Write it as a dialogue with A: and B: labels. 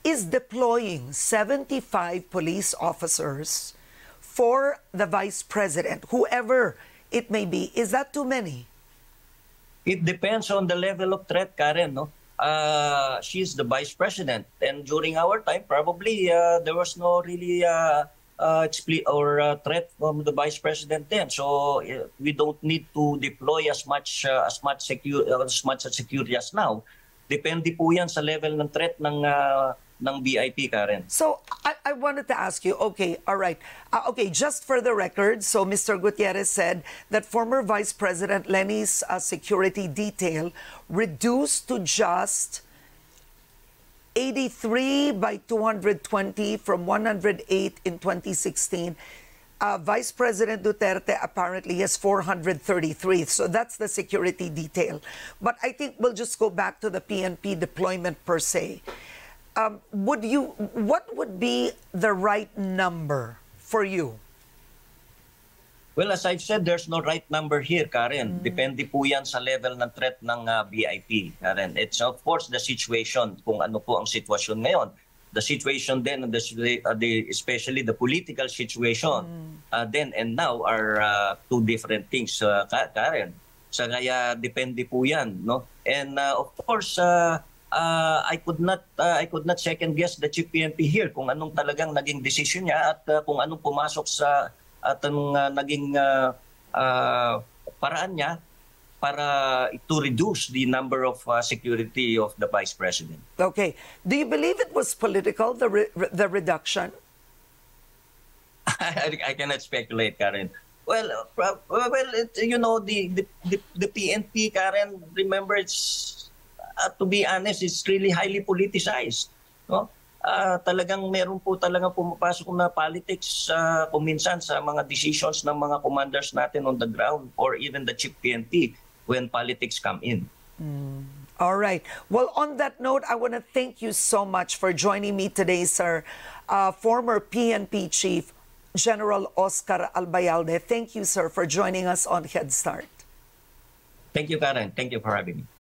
A: is deploying 75 police officers for the vice president, whoever it may be. Is that too many?
B: It depends on the level of threat, Karen. No, she's the vice president, and during our time, probably there was no really threat from the vice president then. So we don't need to deploy as much security as now. Depende po yan sa level ng threat ng BIP, Karen.
A: So I wanted to ask you, okay, all right. Okay, just for the record, so Mr. Gutierrez said that former Vice President Lenny's security detail reduced to just 83 by 220 from 108 in 2016. Vice President Duterte apparently has 433. So that's the security detail. But I think we'll just go back to the PNP deployment per se. What would be the right number for you?
B: Well, as I've said, there's no right number here, Karen. Depende po yan sa level ng threat ng BIP, Karen. It's of course the situation, kung ano po ang sitwasyon ngayon. The situation then, especially the political situation then and now are two different things, Karen. So kaya depende po yan, no? And of course, I could not second guess the Chief PNP here kung anong talagang naging decision niya at kung anong pumasok sa naging paraan niya para to reduce the number of security of the Vice President.
A: Okay. Do you believe it was political, the reduction?
B: I cannot speculate, Karen. Well, you know, the PNP, Karen, remember, it's to be honest, it's really highly politicized. No? Talagang meron po talagang pumapasok na politics kuminsan sa mga decisions ng mga commanders natin on the ground or even the Chief PNP when politics come in.
A: All right. Well, on that note, I want to thank you so much for joining me today, sir. Former PNP Chief General Oscar Albayalde. Thank you, sir, for joining us on Head Start.
B: Thank you, Karen. Thank you for having me.